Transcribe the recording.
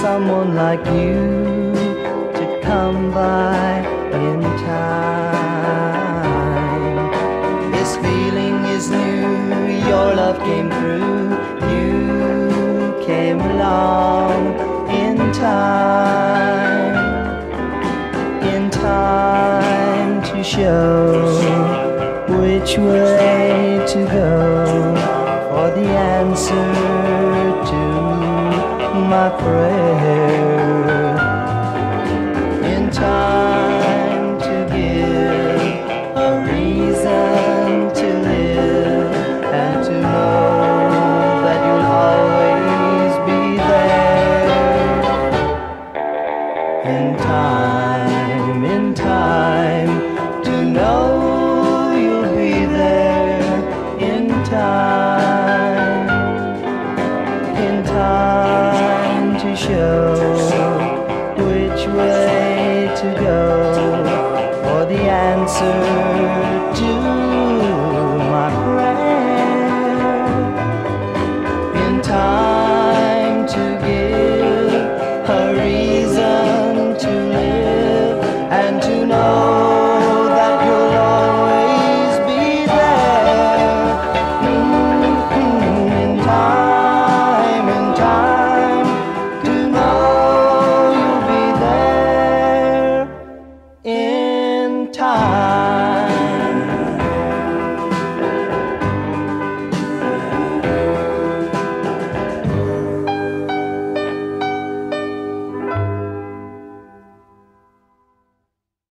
someone like you to come by in time. This feeling is new, your love came through, you came along in time to show which way to go for the answer to my prayer, in time to give a reason to live and to know that you'll always be there, in time to know you'll be there, in time to show which way to go for the answer to